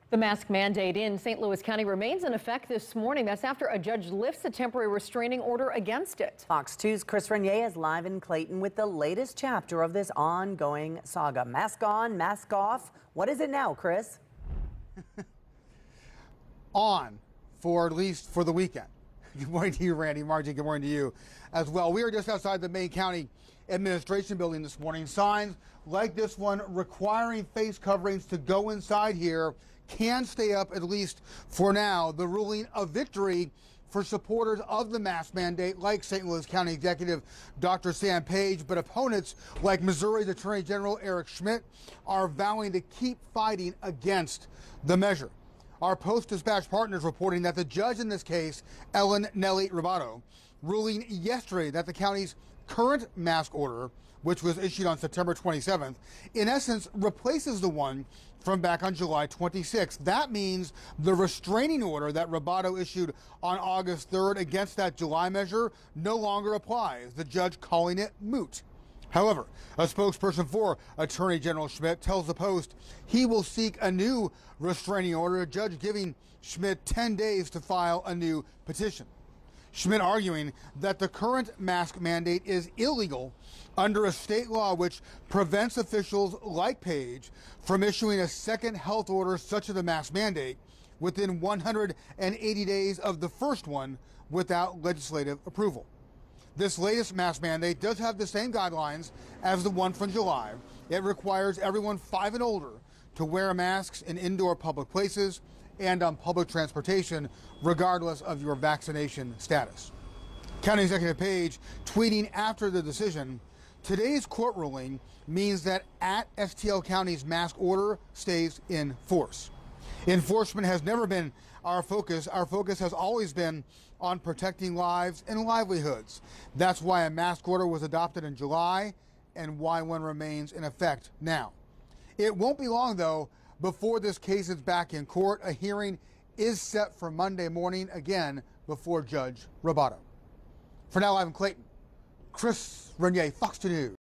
The mask mandate in St. Louis County remains in effect this morning. That's after a judge lifts a temporary restraining order against it. Fox 2's Chris Renier is live in Clayton with the latest chapter of this ongoing saga. Mask on, mask off. What is it now, Chris? On for at least for the weekend. Good morning to you, Randy. Margie, good morning to you as well. We are just outside the Maine County Administration Building this morning. Signs like this one requiring face coverings to go inside here can stay up, at least for now. The ruling a victory for supporters of the mask mandate like St. Louis County Executive Dr. Sam Page, but opponents like Missouri's Attorney General Eric Schmitt are vowing to keep fighting against the measure. Our Post-Dispatch partners reporting that the judge in this case, Ellen Nellie Ribaudo, ruling yesterday that the county's current mask order, which was issued on September 27th, in essence replaces the one from back on July 26th. That means the restraining order that Ribaudo issued on August 3rd against that July measure no longer applies, the judge calling it moot. However, a spokesperson for Attorney General Schmitt tells the Post he will seek a new restraining order, a judge giving Schmitt 10 days to file a new petition. Schmitt arguing that the current mask mandate is illegal under a state law which prevents officials like Page from issuing a second health order such as the mask mandate within 180 days of the first one without legislative approval. This latest mask mandate does have the same guidelines as the one from July. It requires everyone 5 and older to wear masks in indoor public places and on public transportation, regardless of your vaccination status. County Executive Page tweeting after the decision, today's court ruling means that at STL County's mask order stays in force. Enforcement has never been our focus. Our focus has always been on protecting lives and livelihoods. That's why a mask order was adopted in July and why one remains in effect now. It won't be long, though, before this case is back in court. A hearing is set for Monday morning, again, before Judge Ribaudo. For now, live in Clayton, Chris Renier, Fox 2 News.